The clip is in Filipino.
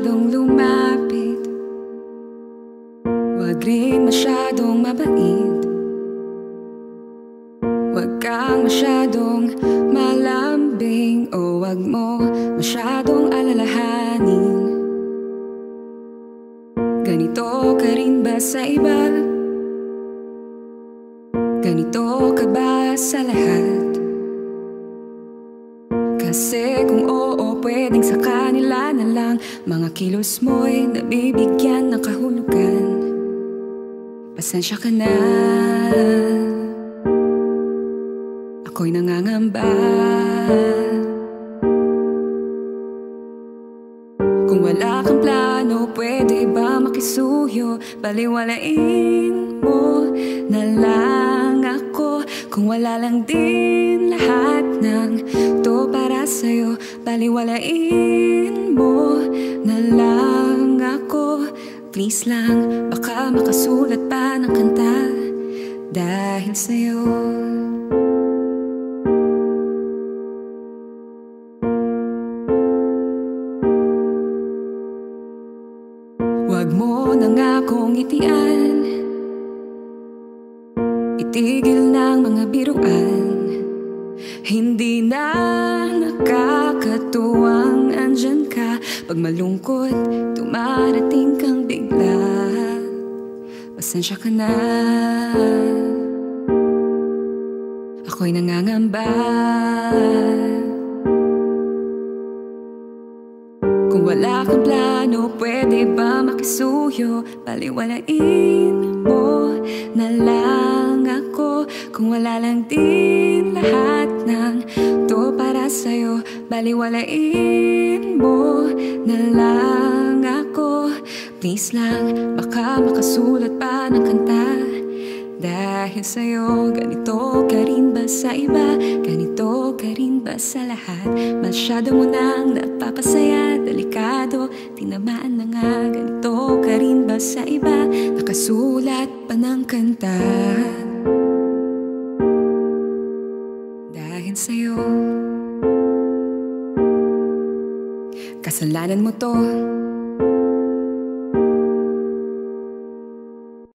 masyadong lumapit, wag rin masyadong mabait. Wag kang masyadong malambing, o wag mo masyadong alalahanin. Ganito ka rin ba sa iba? Ganito ka ba sa lahat? Kasi kung oo, pwedeng sa kanila na lang. Mga kilos mo'y nabibigyan ng kahulugan. Pasensya ka na, ako'y nangangamba. Kung wala kang plano, pwede ba makisuyo? Baliwalain mo na lang ako. Kung wala lang din lahat ng to para sa'yo, baliwalain mo na lang ako. Please lang, baka makasulat pa ng kanta dahil sa'yo. Wag mo na nga akong itian, itigil ng mga biruan. Hindi na nakakatuwang andyan ka. Pag malungkot, dumarating kang bigla. Pasensya ka na, ako'y nangangamba. Kung wala kang plano, pwede ba makisuyo? Baliwalain mo na lang ako. Kung wala lang din lahat ng to para sa'yo, baliwalain mo na lang ako. Please lang, baka makasulat pa ng kanta dahil sa'yo. Ganito ka rin ba sa iba? Ganito ka rin ba sa lahat? Masyado mo nang napapasaya, delikado, tinamaan na nga. Ganito ka rin ba sa iba? Nakasulat pa ng kanta dahil sa'yo. Kasalanan mo to,